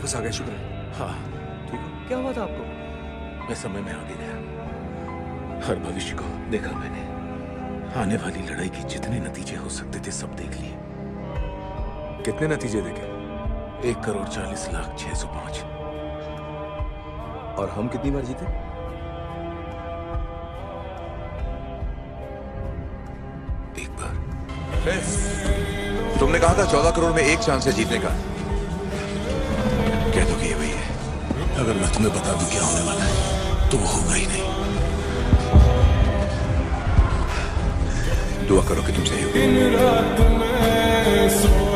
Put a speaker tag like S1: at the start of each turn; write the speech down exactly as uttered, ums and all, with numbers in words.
S1: वापस आ गए, शुक्र है।
S2: हाँ ठीक हो।
S3: क्या हुआ था आपको?
S2: मैं समय में आगे गया, हर भविष्य को देखा मैंने। आने वाली लड़ाई के जितने नतीजे हो सकते थे सब देख लिए।
S1: कितने नतीजे देखे?
S2: एक करोड़ चालीस लाख छह सौ पांच।
S1: और हम कितनी बार जीते?
S2: एक बार।
S4: तुमने कहा था चौदह करोड़ में एक चांस है जीतने का।
S2: कह दो कि ये वही है। अगर मैं तुम्हें बता दूं क्या होने वाला है तो वो होगा ही नहीं।
S4: दुआ करो कि तुम सही हो।